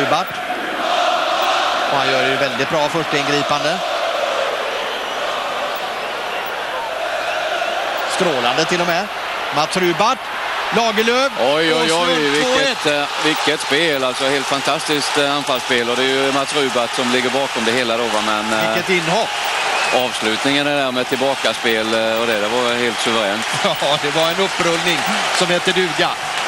Rubat. Och han gör ju väldigt bra första ingripande. Strålande till och med. Mats Rubat. Lagerlöf. Oj, vilket spel. Alltså helt fantastiskt anfallsspel. Och det är ju Mats Rubat som ligger bakom det hela då. Men vilket inhopp. Avslutningen där med tillbakaspel och det var helt suveränt. Ja, det var en upprullning som heter duga.